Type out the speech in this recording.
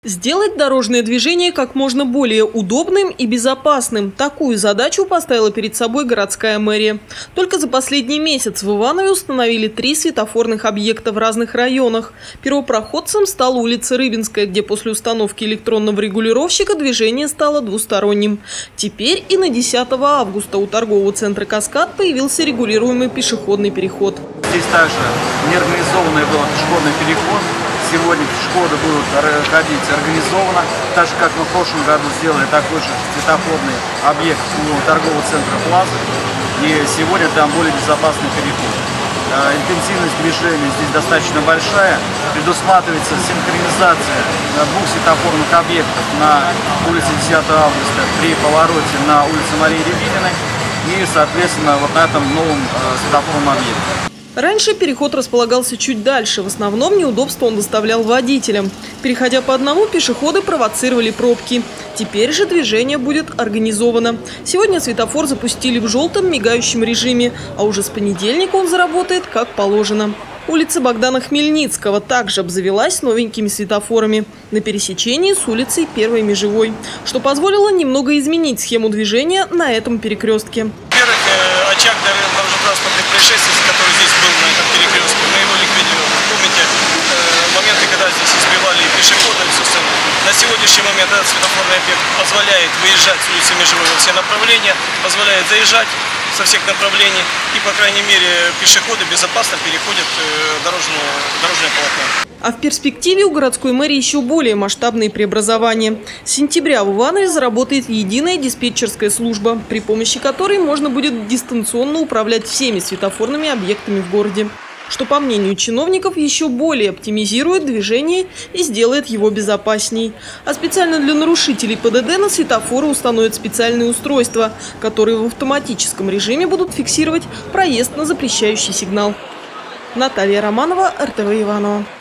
Сделать дорожное движение как можно более удобным и безопасным. Такую задачу поставила перед собой городская мэрия. Только за последний месяц в Иванове установили 3 светофорных объекта в разных районах. Первопроходцем стала улица Рыбинская, где после установки электронного регулировщика движение стало двусторонним. Теперь и на 10 августа у торгового центра «Каскад» появился регулируемый пешеходный переход. Здесь также неорганизованный был пешеходный переход. Сегодня пешеходы будут ходить организованно, так же, как мы в прошлом году сделали такой же светофорный объект у торгового центра «Плаза». И сегодня там более безопасный переход. Интенсивность движения здесь достаточно большая. Предусматривается синхронизация двух светофорных объектов на улице 10 августа при повороте на улице Марии Рябининой и, соответственно, вот на этом новом светофорном объекте. Раньше переход располагался чуть дальше. В основном неудобство он доставлял водителям. Переходя по одному, пешеходы провоцировали пробки. Теперь же движение будет организовано. Сегодня светофор запустили в желтом мигающем режиме, а уже с понедельника он заработает как положено. Улица Богдана Хмельницкого также обзавелась новенькими светофорами на пересечении с улицей Первой Межевой, что позволило немного изменить схему движения на этом перекрестке. Во-первых, очаг дорожно-транспортных происшествий, который здесь был на этом перекрестке, мы его ликвидируем. Помните моменты, когда здесь избивали пешеходов, собственно. На сегодняшний момент этот светофорный объект позволяет выезжать с улицы Межевой во все направления, позволяет заезжать со всех направлений и, по крайней мере, пешеходы безопасно переходят дорожное полотно. А в перспективе у городской мэрии еще более масштабные преобразования. С сентября в Иванове заработает единая диспетчерская служба, при помощи которой можно будет дистанционно управлять всеми светофорными объектами в городе, что, по мнению чиновников, еще более оптимизирует движение и сделает его безопасней. А специально для нарушителей ПДД на светофоры установят специальные устройства, которые в автоматическом режиме будут фиксировать проезд на запрещающий сигнал. Наталья Романова, РТВ Иваново.